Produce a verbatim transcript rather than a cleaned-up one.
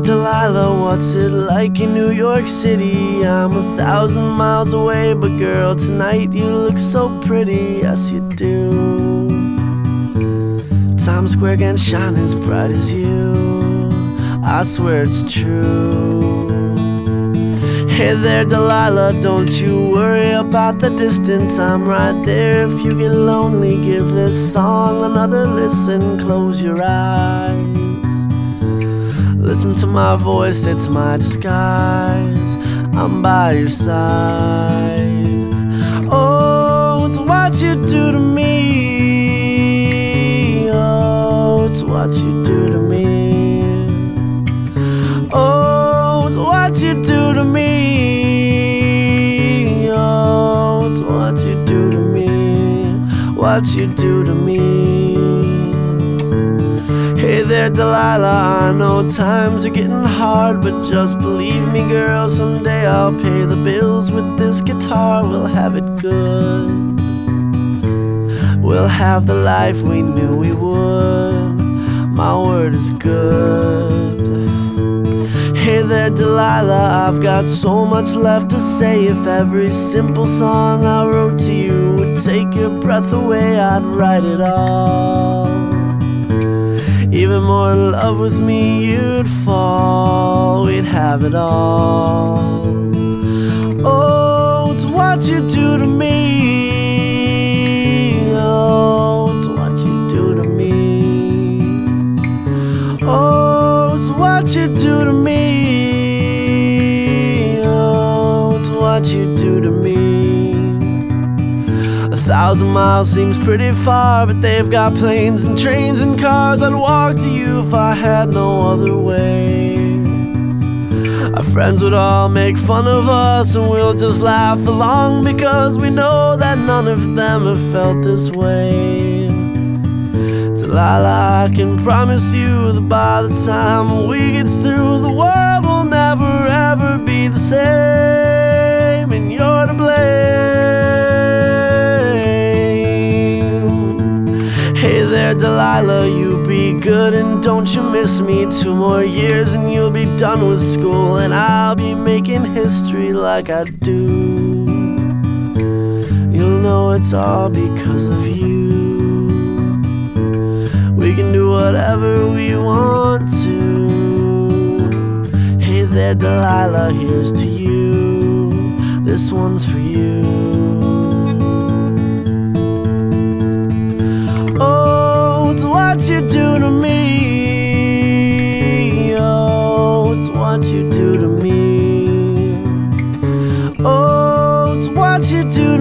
Delilah, what's it like in New York City? I'm a thousand miles away, but girl, tonight you look so pretty, yes you do. Times Square can't shine as bright as you, I swear it's true. Hey there Delilah, don't you worry about the distance, I'm right there. If you get lonely, give this song another listen. Close your eyes, listen to my voice, it's my disguise. I'm by your side. Oh, it's what you do to me. Oh, it's what you do to me. Oh, it's what you do to me. Oh, it's what you do to me. What you do to me. Hey there Delilah, I know times are getting hard, but just believe me girl, someday I'll pay the bills with this guitar. We'll have it good, we'll have the life we knew we would. My word is good. Hey there Delilah, I've got so much left to say. If every simple song I wrote to you would take your breath away, I'd write it all. Even more in love with me you'd fall, we'd have it all. Oh, it's what you do to me. Oh, it's what you do to me. Oh, it's what you do to me. Oh, it's what you do to me. A thousand miles seems pretty far, but they've got planes and trains and cars. I'd walk to you if I had no other way. Our friends would all make fun of us, and we'll just laugh along, because we know that none of them have felt this way. Delilah, I can promise you that by the time we get through, the world will never ever be the same, and you're to blame. Hey there Delilah, you be good and don't you miss me. Two more years and you'll be done with school, and I'll be making history like I do. You'll know it's all because of you. We can do whatever we want to. Hey there Delilah, here's to you. This one's for you. Oh, it's what you do to me. Oh, it's what you do to me. Oh, it's what you do to me.